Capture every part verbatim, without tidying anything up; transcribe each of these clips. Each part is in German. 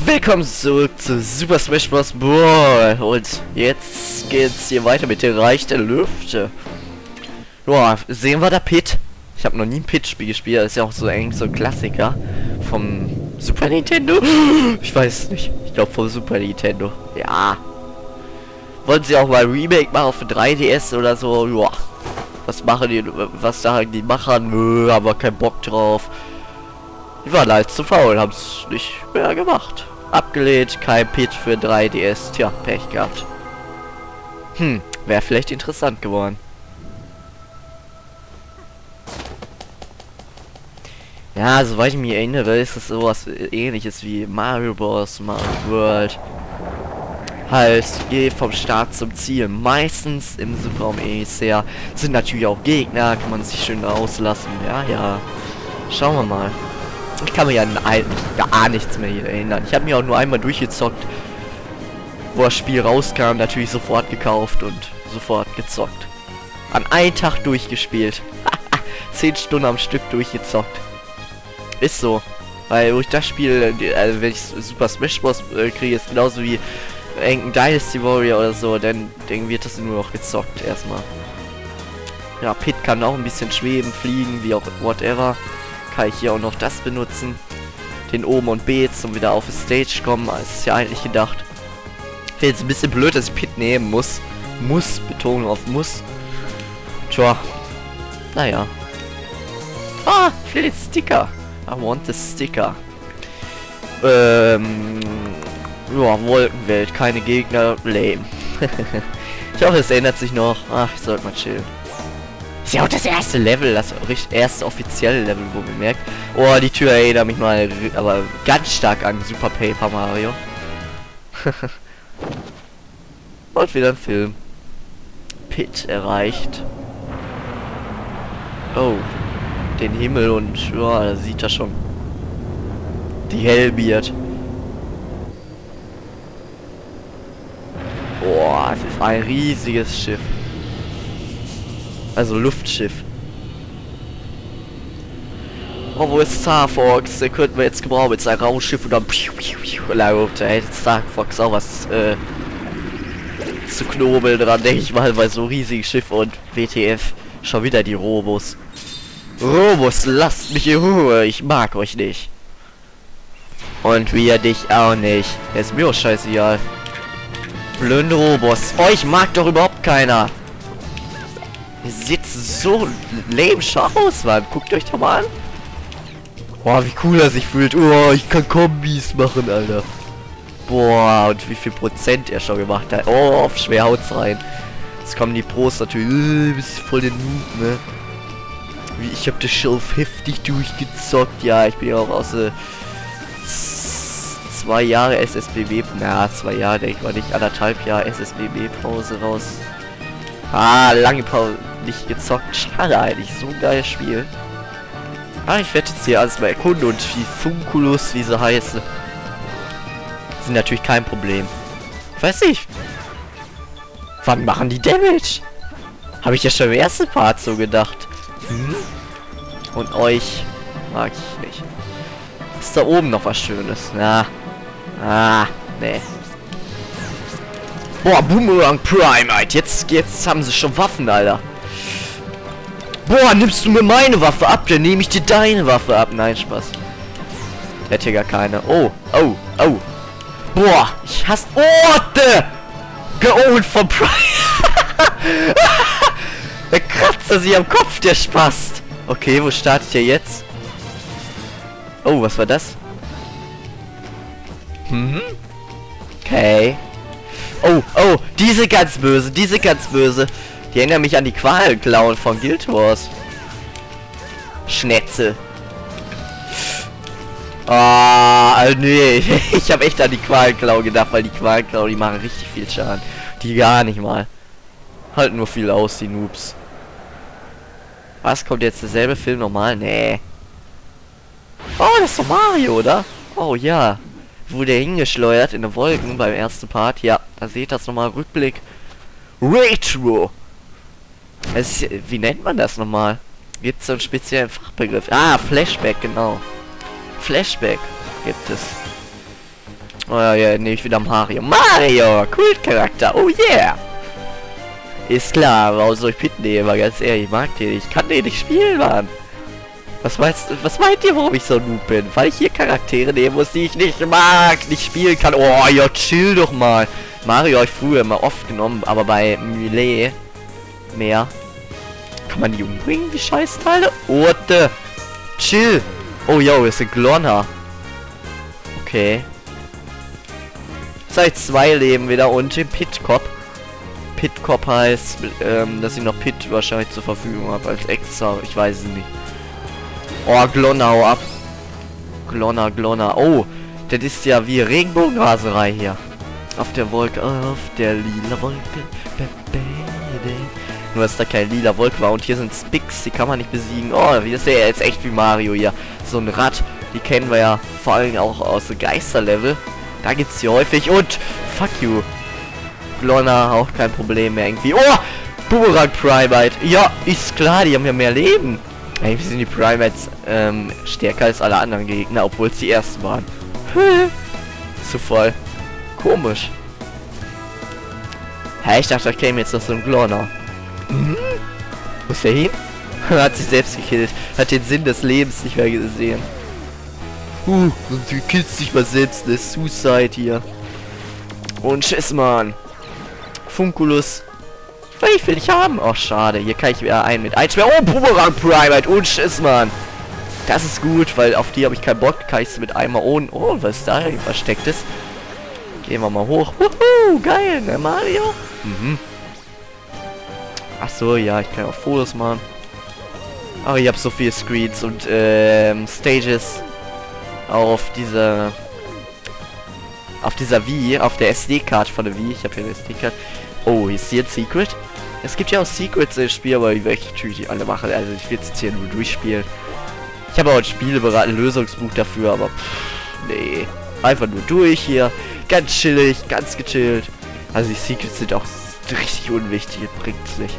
Willkommen zurück zu Super Smash Bros. Brawl. Und jetzt geht's hier weiter mit dem Reich der Lüfte. Boah, sehen wir da Pit? Ich habe noch nie ein Pit-Spiel gespielt. Das ist ja auch so eigentlich so ein Klassiker vom Super Nintendo. Ich weiß nicht. Ich glaube vom Super Nintendo. Ja. Wollen sie auch mal ein Remake machen für drei D S oder so? Joa. Was machen die? Was sagen die Machern? Nö, haben wir keinen Bock drauf. Die waren halt zu faul, haben es nicht mehr gemacht. Abgelehnt, kein Pit für drei D S. Tja, Pech gehabt. Hm, wäre vielleicht interessant geworden. Ja, soweit ich mich erinnere, ist es sowas ähnliches wie Mario Bros. Mario World. Halt, geh vom Start zum Ziel. Meistens im Subraum E C R sind natürlich auch Gegner, kann man sich schön auslassen. Ja, ja. Schauen wir mal. Ich kann mir ja eigentlich gar nichts mehr hier erinnern. Ich habe mir auch nur einmal durchgezockt, wo das Spiel rauskam, natürlich sofort gekauft und sofort gezockt. An einem Tag durchgespielt. Zehn Stunden am Stück durchgezockt. Ist so. Weil durch das Spiel, also wenn ich Super Smash Bros. Äh, kriege, ist genauso wie irgendein Dynasty Warrior oder so, dann, dann wird das nur noch gezockt erstmal. Ja, Pit kann auch ein bisschen schweben, fliegen, wie auch whatever. Kann ich hier auch noch das benutzen. Den oben und B zum wieder auf die Stage kommen. Das ist ja eigentlich gedacht. Wäre jetzt ein bisschen blöd, dass ich Pit nehmen muss. Muss, Betonung auf muss. Tja. Naja. Ah, ich will den Sticker. I want the sticker. Ähm. Ja, Wolkenwelt, keine Gegner, lame. Ich hoffe, es ändert sich noch. Ach, ich sollte mal chillen. Ist ja auch das erste Level, das erste offizielle Level, wo man merkt. Oh, die Tür erinnert mich mal aber ganz stark an Super Paper Mario. Und wieder ein Film. Pit erreicht. Oh. Den Himmel und ja, da sieht er schon. Die Hellbeard. Boah, es ist ein riesiges Schiff. Also Luftschiff. Oh, wo ist Star Fox? Den könnten wir jetzt gebrauchen mit seinem Raumschiff und dann da hätte Star Fox auch was äh, zu knobeln dran, denke ich mal, bei so riesigen Schiff und W T F. Schon wieder die Robos. Robos, lasst mich in Ruhe, ich mag euch nicht. Und wir dich auch nicht. Ist mir auch scheißegal. Blöde Robos. Euch mag doch überhaupt keiner. Ihr seht so lame aus, Mann. Guckt euch doch mal an. Boah, wie cool er sich fühlt. Oh, ich kann Kombis machen, Alter. Boah, und wie viel Prozent er schon gemacht hat. Oh, auf schwer haut's rein. Jetzt kommen die Pros natürlich. Äh, bist voll den Noob, ne? Wie, ich hab das Shelf heftig durchgezockt. Ja, ich bin ja auch aus äh, zwei Jahre S S B B. Na, zwei Jahre, denke ich mal nicht. Anderthalb Jahre S S B B Pause raus. Ah, lange Pause nicht gezockt. Schade eigentlich. So ein geiles Spiel. Ah, ich werde jetzt hier alles mal erkunden und die Funkulus, wie sie heißen, sind natürlich kein Problem. Weiß ich. Wann machen die Damage? Habe ich ja schon im ersten Part so gedacht. Hm? Und euch mag ich nicht. Ist da oben noch was Schönes? Na. Ah, nee. Boah, Boomerang Prime, Alter. Jetzt, jetzt haben sie schon Waffen, Alter. Boah, nimmst du mir meine Waffe ab, dann nehme ich dir deine Waffe ab. Nein, Spaß. Der hat hier gar keine. Oh, oh, oh. Boah, ich hasse... Oh, der... Geohlt vom Prime. Der kratzt er sich am Kopf, der Spaß. Okay, wo startet er jetzt? Oh, was war das? Hm? Okay. Oh, oh, diese ganz böse, diese ganz böse. Die erinnern mich an die Qualclown von Guild Wars. Schnetzel. Ah, oh, nee. Ich habe echt an die Qualclown gedacht, weil die Qualclown, die machen richtig viel Schaden. Die gar nicht mal. Halten nur viel aus, die Noobs. Was, kommt jetzt derselbe Film nochmal? Nee. Oh, das ist doch Mario, oder? Oh ja. Wurde hingeschleudert in den Wolken beim ersten Part. Ja, da seht das nochmal. Rückblick. Retro. Es ist, wie nennt man das nochmal? Gibt es so einen speziellen Fachbegriff? Ah, Flashback, genau. Flashback gibt es. Oh ja, ja, nehme ich wieder Mario. Mario! Kultcharakter, oh yeah! Ist klar, warum soll ich Pit nehmen? Ganz ehrlich, ich mag den nicht. Ich kann den nicht spielen, Mann. Was meinst du, was meint ihr, warum ich so noob bin? Weil ich hier Charaktere nehmen muss, die ich nicht mag, nicht spielen kann. Oh, ja, chill doch mal. Mario habe ich früher immer oft genommen, aber bei Melee mehr. Kann man die umbringen, die Scheißteile? What the? Chill. Oh, yo, ist ein Glonner. Okay. Seit zwei Leben wieder und den Pit-Cop. Pit-Cop heißt, ähm, dass ich noch Pit wahrscheinlich zur Verfügung habe als extra. Ich weiß es nicht. Oh, Glonner, hau ab. Glonner, Glonner. Oh, das ist ja wie Regenbogenraserei hier. Auf der Wolke, auf der lila Wolke. Nur, dass da keine lila Wolke war. Und hier sind Spix, die kann man nicht besiegen. Oh, das ist ja jetzt echt wie Mario hier. So ein Rad, die kennen wir ja vor allem auch aus dem Geisterlevel. Da gibt's hier häufig. Und, fuck you. Glonner, auch kein Problem mehr irgendwie. Oh, Boomerang Primate. Ja, ist klar, die haben ja mehr Leben. Eigentlich sind die Primates ähm, stärker als alle anderen Gegner, obwohl es die ersten waren. Zu voll. Komisch. Hä, ich dachte, da käme jetzt noch so ein Glonner. Mhm. Wo ist der hin? Hat sich selbst gekillt. Hat den Sinn des Lebens nicht mehr gesehen. Uh, du killst dich mal selbst. Das ist Suicide hier. Und Schiss, Mann. Funkulus. Ich will nicht haben. Oh, schade. Hier kann ich wieder einen mit einsperren. Oh, Boomerang Primate. Und Schiss, Mann. Das ist gut, weil auf die habe ich keinen Bock. Kann ich es mit einmal ohne... Oh, was ist da hier versteckt ist? Gehen wir mal hoch. Wuhu, geil, ne, Mario? Mhm. Ach so, ja, ich kann auch Fotos machen. Aber ich habe so viele Screens und ähm, Stages auf dieser... Auf dieser Wii, auf der S D-Card von der Wii. Ich habe hier eine S D-Card. Oh, ist hier ein Secret? Es gibt ja auch Secrets im Spiel, aber ich werde natürlich die alle machen. Also ich will es jetzt hier nur durchspielen. Ich habe auch ein Spieleberaten, ein Lösungsbuch dafür, aber pff, nee. Einfach nur durch hier. Ganz chillig, ganz gechillt. Also die Secrets sind auch richtig unwichtig, bringt's nicht.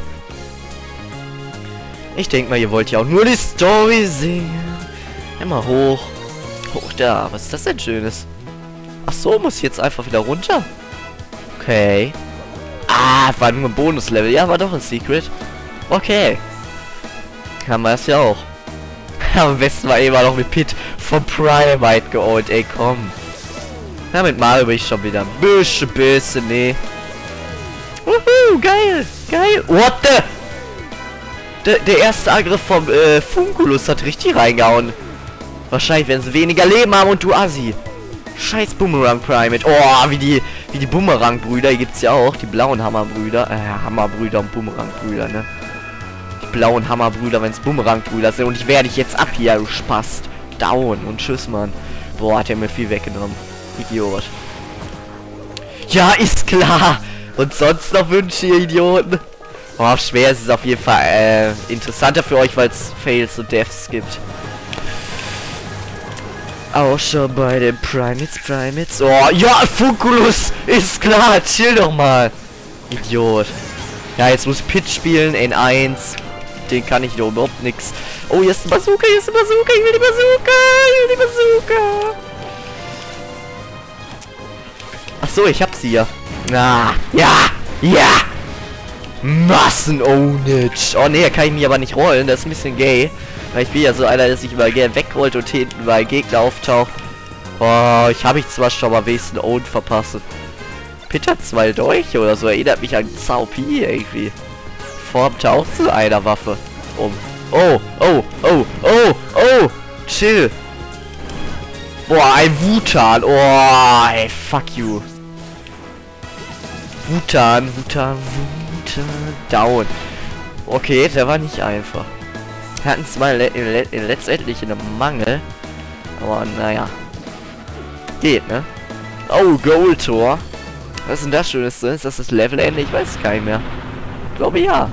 Ich denke mal, ihr wollt ja auch nur die Story sehen. Immer hoch. Hoch da. Was ist das denn Schönes? Ach so, muss ich jetzt einfach wieder runter? Okay. Ah, war nur ein Bonuslevel. Ja, war doch ein Secret. Okay. Haben wir es ja auch. Am besten war immer noch mit Pit vom Primate geholt. Ey, komm. Ja, mit Mario bin ich schon wieder ein bisschen, bisschen, nee. Wuhu, geil, geil. What the? Der, der erste Angriff vom äh, Funkulus hat richtig reingehauen. Wahrscheinlich werden sie weniger Leben haben und du Assi. Scheiß Boomerang Primate. Oh, wie die wie die Boomerang-Brüder. Hier gibt's ja auch die blauen Hammerbrüder. Äh, Hammerbrüder und Boomerang-Brüder, ne? Die blauen Hammerbrüder, wenn es Boomerang-Brüder sind. Und ich werde dich jetzt ab hier, du Spast. Down und tschüss, Mann. Boah, hat er mir viel weggenommen. Idiot. Ja, ist klar. Und sonst noch Wünsche, ihr Idioten. Oh, schwer ist es auf jeden Fall äh, interessanter für euch, weil es Fails und Deaths gibt. Auch schon bei den Primates, Primates. Oh, ja, Funkulus, ist klar, chill doch mal. Idiot. Ja, jetzt muss Pit spielen, N eins. Den kann ich doch überhaupt nix. Oh, hier ist ein Bazooka, hier ist ein Bazooka, ich will die Bazooka, ich will die Bazooka. Ach so, ich hab sie ja. Ah, ja, ja. Massen-Ownage. Oh ne, kann ich mich aber nicht rollen, das ist ein bisschen gay. Weil ich bin ja so einer, der sich immer gerne wegrollt und hinten bei Gegner auftaucht. Oh, ich habe ich zwar schon mal wenigstens Own verpasst. Peter zwei Dolche oder so, erinnert mich an Zao Pi irgendwie. Formt auch zu einer Waffe um. Oh, oh, oh, oh, oh, chill. Boah, ein Wutan. Oh, ey, fuck you. Wutan, Wutan, Wutan, down. Okay, der war nicht einfach. Wir hatten zwar le le letztendlich einen Mangel, aber naja. Geht, ne? Oh, Gold Tor. Was ist denn das Schönes? Ist das das Levelende? Ich weiß es gar nicht mehr. Ich glaube ja.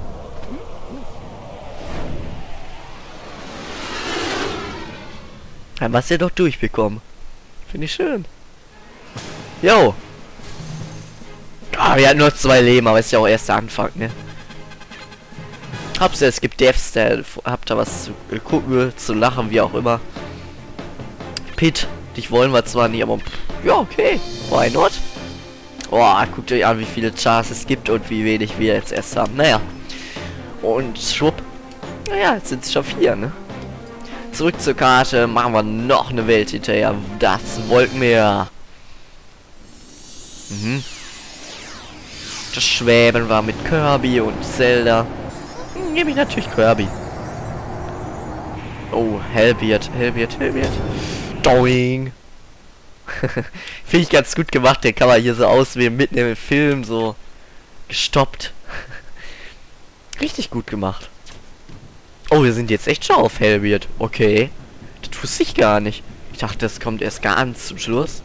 Haben wir es ja doch durchbekommen. Finde ich schön. Jo. Ah, wir hatten nur zwei Leben, aber ist ja auch erst der Anfang, ne? Hauptsache es gibt Deaths, der habt da was zu äh, gucken, zu lachen, wie auch immer. Pit, Dich wollen wir zwar nicht, aber ja, okay. Why not? Oh, guckt euch an, wie viele Chars es gibt und wie wenig wir jetzt erst haben. Naja. Und schwupp. Naja, jetzt sind es schon vier, ne? Zurück zur Karte. Machen wir noch eine Welt hinterher. Das Wolkenmeer. Mhm. Das Schwäben war mit Kirby und Zelda. Hm, nehme ich natürlich Kirby. Oh, Hellbeard, Hellbeard, Hellbeard. Doing. Finde ich ganz gut gemacht. Der kann man hier so auswählen, mitten im Film so gestoppt. Richtig gut gemacht. Oh, wir sind jetzt echt schon auf Hellbeard. Okay. Das wusste ich gar nicht. Ich dachte, das kommt erst ganz zum Schluss.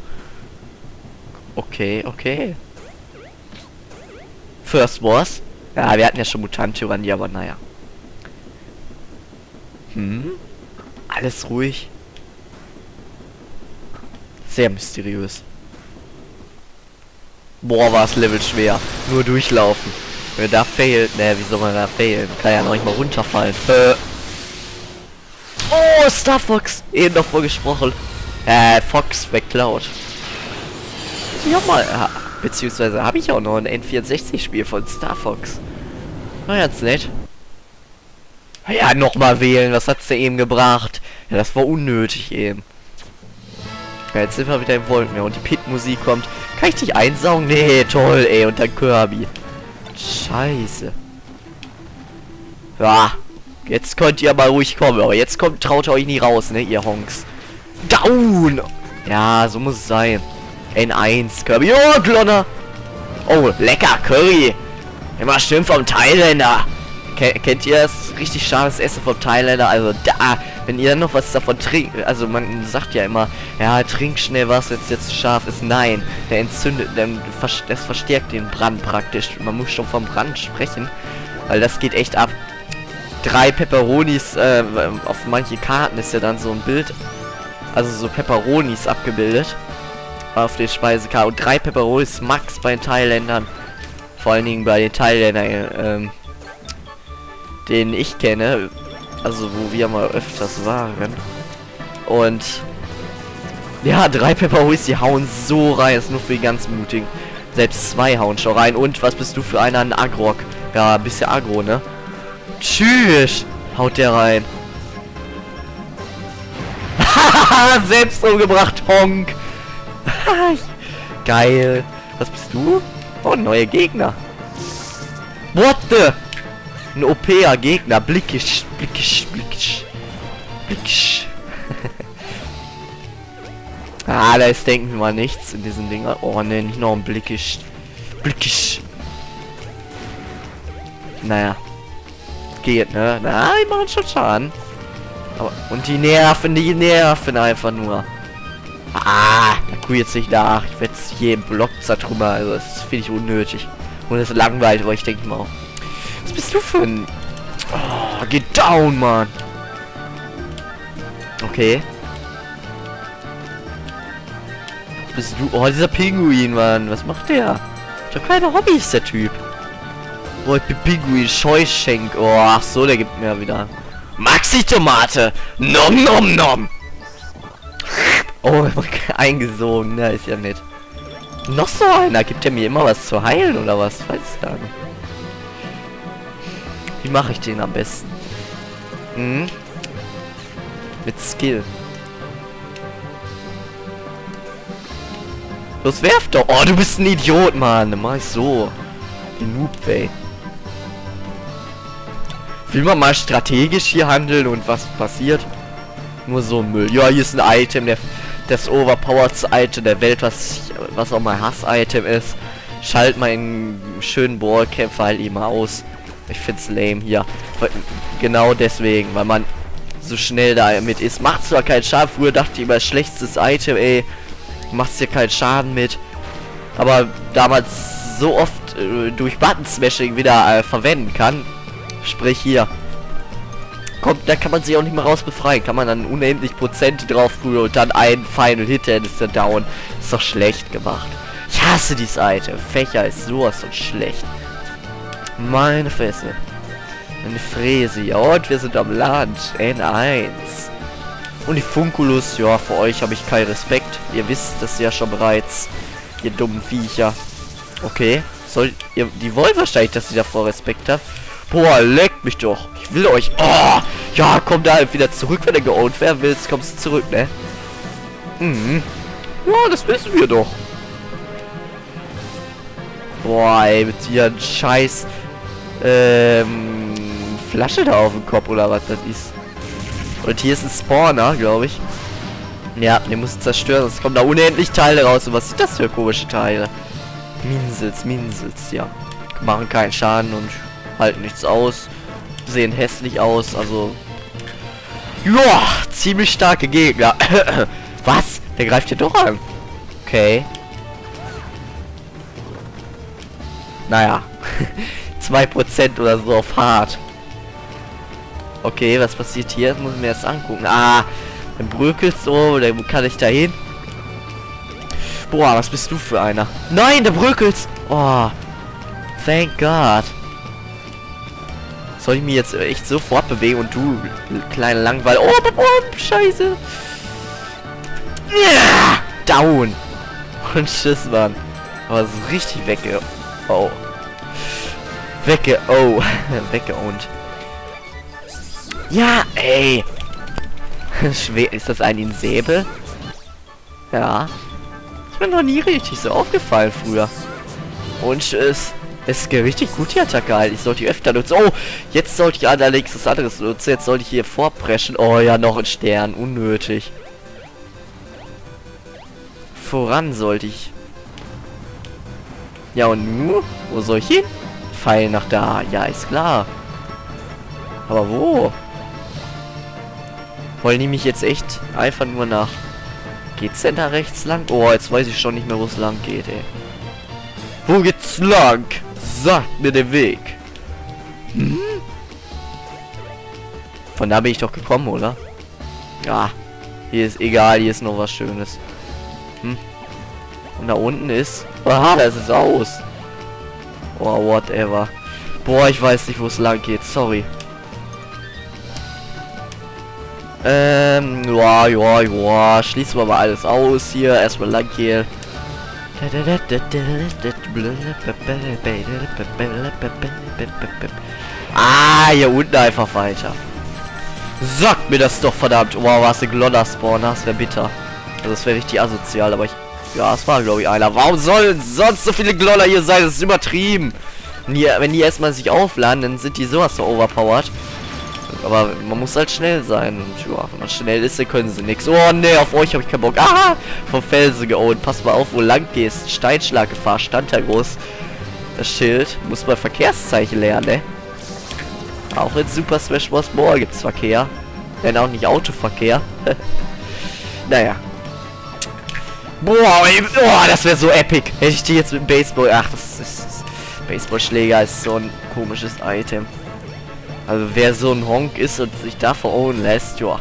Okay, okay. First Wars. Ja, wir hatten ja schon Mutant-Tyrannie, aber naja. Hm? Alles ruhig. Sehr mysteriös. Boah, war es Level schwer. Nur durchlaufen. Wenn da failt, ne, wie soll man da failen? Kann ja noch nicht mal runterfallen. Äh. Oh, Star Fox. Eben noch vorgesprochen. Äh, Fox wegklaut. Ich hab mal, ja, beziehungsweise habe ich auch noch ein N vierundsechzig Spiel von Star Fox. Na, ganz nett. Ja, nochmal wählen. Was hat's da eben gebracht? Ja, das war unnötig eben. Ja, jetzt sind wir wieder im Wolkenmeer und die Pit-Musik kommt. Kann ich dich einsaugen? Nee, toll, ey. Und dann Kirby. Scheiße. Ja, jetzt könnt ihr mal ruhig kommen. Aber jetzt kommt, traut ihr euch nie raus, ne, ihr Honks. Down! Ja, so muss es sein. N eins, Kirby. Oh, Glonner! Oh, lecker, Curry. Immer schön vom Thailänder. Kennt ihr das? Richtig scharfes Essen vom Thailänder. Also da, wenn ihr dann noch was davon trinkt, also man sagt ja immer, ja, trink schnell was, wenn es jetzt scharf ist. Nein, der entzündet, dann vers das verstärkt den Brand praktisch. Man muss schon vom Brand sprechen, weil das geht echt ab. Drei Pepperonis, äh, auf manche Karten ist ja dann so ein Bild, also so Pepperonis abgebildet auf den Speisekarten. Und drei Pepperonis max bei den Thailändern, vor allen Dingen bei den Thailändern, ähm, den ich kenne, also wo wir mal öfters waren. Und ja, drei Pepperonis, die hauen so rein, ist nur für die ganz Mutigen. Selbst zwei hauen schon rein. Und was bist du für einer? Ein Agrok. Ja, ein bisschen Agro, ne? Tschüss! Haut der rein. Haha, selbst umgebracht, Honk. Geil. Was bist du? Oh, neue Gegner. What the? Ein O P-er Gegner. Blickisch, blickisch, blickisch. Blickisch. Ah, da ist, denken wir mal, nichts in diesen Dinger. Oh ne, nicht noch ein Blickisch. Blickisch. Naja. Geht, ne? Na, die machen schon Schaden. Aber, und die nerven, die nerven einfach nur. Ah, da guck jetzt nicht nach. Ich werde jeden Block zertrümmern. Also, das finde ich unnötig. Und das ist langweilig, aber ich denke mal. Was bist du für ein... Oh, geht down, Mann. Okay. Was bist du? Oh, dieser Pinguin, Mann. Was macht der? Ich habe keine Hobbys, der Typ. Oh, ich bin Pinguin. Scheuschenk. Oh, ach so, der gibt mir wieder... Maxi-Tomate. Nom, nom, nom. Oh, eingesogen. Na, ist ja nett. Noch so einer. Gibt er mir immer was zu heilen, oder was? Weiß ich gar nicht. Wie mache ich den am besten? Hm? Mit Skill. Los, werf doch. Oh, du bist ein Idiot, Mann. Dann mach ich so. Die Noob, ey. Will man mal strategisch hier handeln und was passiert? Nur so Müll. Ja, hier ist ein Item, der, das overpoweredste Item der Welt, was, was auch mal Hass-Item ist. Schalt mal einen schönen Ballkämpfer halt immer aus. Ich find's lame hier. Genau deswegen, weil man so schnell damit ist. Macht zwar keinen Schaden. Früher dachte ich immer, schlechtestes Item, ey. Macht's hier keinen Schaden mit. Aber damals so oft äh, durch Button-Smashing wieder äh, verwenden kann. Sprich hier. Kommt, da kann man sich auch nicht mehr raus befreien. Kann man dann unendlich Prozent drauf tun und dann einen Final Hit, dann ist er down. Ist doch schlecht gemacht. Ich hasse dieses Item. Fächer ist sowas von schlecht. Meine Fresse. Eine Fräse. Ja, und wir sind am Land. N eins. Und die Funkulus, ja, für euch habe ich keinen Respekt. Ihr wisst das ja schon bereits, ihr dummen Viecher. Okay, soll ihr, die wollen wahrscheinlich, dass ihr davor Respekt habt. Boah, leckt mich doch. Ich will euch. Oh, ja, komm da wieder zurück, wenn du geowned werden willst, kommst du zurück, ne? Mhm. Ja, das wissen wir doch. Boah, ey, mit dir scheiß ähm, Flasche da auf dem Kopf oder was das ist. Und hier ist ein Spawner, glaube ich. Ja, den muss ich zerstören, sonst kommen da unendlich Teile raus. Und was sind das für komische Teile? Minsels, Minsels, ja. Machen keinen Schaden und halten nichts aus. Sehen hässlich aus, also... Ja, ziemlich starke Gegner. Was? Der greift hier doch an. Okay. Naja. zwei Prozent oder so auf hart. Okay, was passiert hier? Das muss ich mir erst angucken. Ah, dann bröckelst so, dann kann ich da hin. Boah, was bist du für einer? Nein, der bröckelst! Oh, thank God. Soll ich mich jetzt echt sofort bewegen und du, kleine Langweil... Oh, oh, oh, scheiße! Ja, down! Und tschüss, Mann. Aber es ist richtig wegge... Oh. Wegge... Oh. Weggeohnt. Ja, ey! Schwer, ist das eigentlich ein Säbel? Ja. Ist mir noch nie richtig so aufgefallen früher. Und tschüss. Es ist richtig gut, die Attacke halt. Ich sollte die öfter nutzen. Oh, jetzt sollte ich allerdings was anderes nutzen. Jetzt sollte ich hier vorpreschen. Oh ja, noch ein Stern. Unnötig. Voran sollte ich. Ja, und nu? Wo soll ich hin? Pfeil nach da. Ja, ist klar. Aber wo? Wollen die mich jetzt echt einfach nur nach... Geht's denn da rechts lang? Oh, jetzt weiß ich schon nicht mehr, wo es lang geht, ey. Wo geht's lang? Sagt mir den Weg. Hm? Von da bin ich doch gekommen, oder? Ja. Hier ist egal, hier ist noch was Schönes. Hm? Und da unten ist... Aha, da ist es aus. Oh, whatever. Boah, ich weiß nicht, wo es lang geht. Sorry. Ähm, ja, ja, ja. Schließen wir mal alles aus hier. Erstmal lang gehen. Ah, hier unten einfach weiter. Sagt mir das doch, verdammt. Wow, was ein Glonner-Spawn. Das wäre bitter. Also das wäre richtig asozial, aber ich... Ja, es war, glaube ich, einer. Warum sollen sonst so viele Glonner hier sein? Das ist übertrieben. Wenn die, wenn die erstmal sich aufladen, dann sind die sowas so overpowered. Aber man muss halt schnell sein. Und ja, wenn man schnell ist, dann können sie nichts. Oh ne, auf euch habe ich keinen Bock. Ah, vom Felsen geohnt. Pass mal auf, wo lang gehst. Steinschlaggefahr stand da groß. Das Schild. Muss man Verkehrszeichen lernen, ne? Auch in Super Smash Bros. Brawl gibt es Verkehr. Wenn auch nicht Autoverkehr. Naja. Boah, ey, oh, das wäre so epic. Hätte ich die jetzt mit dem Baseball... Ach, das ist... Baseballschläger ist so ein komisches Item. Also wer so ein Honk ist und sich da verhauen lässt, ja.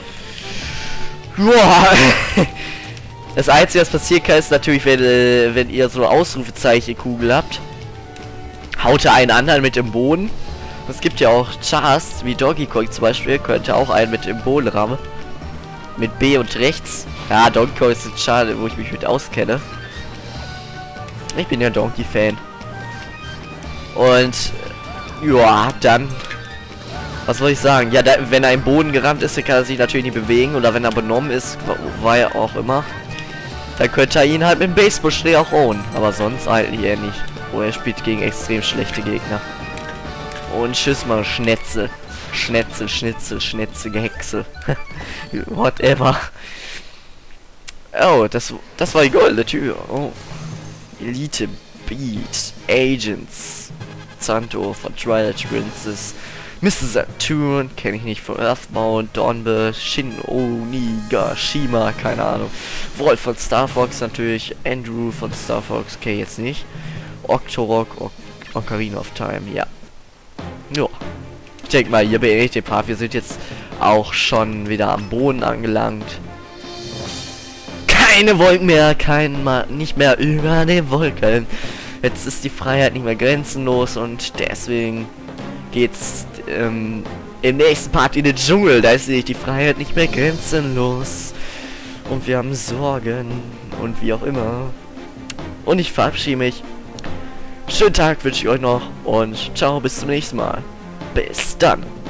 Ja. Das Einzige, was passieren kann, ist natürlich, wenn, äh, wenn ihr so Ausrufezeichen-Kugel habt. Haut er einen anderen mit im Boden. Es gibt ja auch Chars, wie Donkey Kong zum Beispiel, könnte auch einen mit im Boden rammen. Mit B und rechts. Ja, Donkey Kong ist ein Char, wo ich mich mit auskenne. Ich bin ja Donkey-Fan. Und ja, dann... Was soll ich sagen? Ja, da, wenn er im Boden gerammt ist, dann kann er sich natürlich nicht bewegen. Oder wenn er benommen ist, war er auch immer. Dann könnte er ihn halt mit dem Baseballschläger auch hauen. Aber sonst eigentlich eher nicht. Oh, er spielt gegen extrem schlechte Gegner. Und tschüss mal, Schnetzel. Schnetzel, Schnitzel, Schnetzel, Gehexe. Whatever. Oh, das, das war die goldene Tür. Oh. Elite Beat. Agents. Santo von Twilight Princess. Mister Saturn, kenne ich nicht, von Earthbound, Dawnbird, Shin Onigashima, keine Ahnung. Wolf von Star Fox natürlich, Andrew von Star Fox, okay, jetzt nicht. Octorok, o Ocarina of Time, ja. Ja. Ich denke mal, hier beende ich den Part. Wir sind jetzt auch schon wieder am Boden angelangt. Keine Wolken mehr, kein Ma nicht mehr über den Wolken. Jetzt ist die Freiheit nicht mehr grenzenlos und deswegen geht's ähm, im nächsten Part in den Dschungel. Da ist nämlich die Freiheit nicht mehr grenzenlos. Und wir haben Sorgen und wie auch immer. Und ich verabschiede mich. Schönen Tag wünsche ich euch noch und ciao, bis zum nächsten Mal. Bis dann.